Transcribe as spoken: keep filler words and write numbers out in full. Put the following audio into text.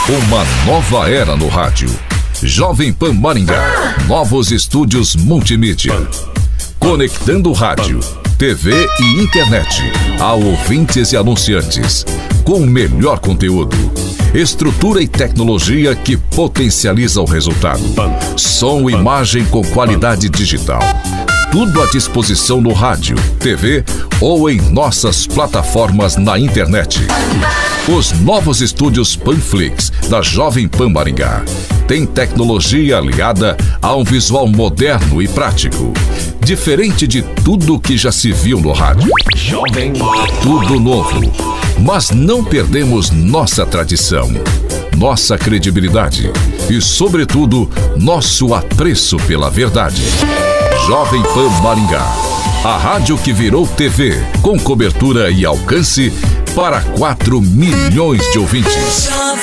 Uma nova era no rádio. Jovem Pan Maringá. Novos estúdios multimídia. Conectando rádio, T V e internet a ouvintes e anunciantes. Com o melhor conteúdo, estrutura e tecnologia que potencializa o resultado. Som e imagem com qualidade digital. Tudo à disposição no rádio, T V ou em nossas plataformas na internet. Os novos estúdios Panflix da Jovem Pan Maringá tem tecnologia aliada a um visual moderno e prático, diferente de tudo que já se viu no rádio. Tudo novo, mas não perdemos nossa tradição, nossa credibilidade e, sobretudo, nosso apreço pela verdade. Jovem Pan Maringá, a rádio que virou T V, com cobertura e alcance para quatro milhões de ouvintes.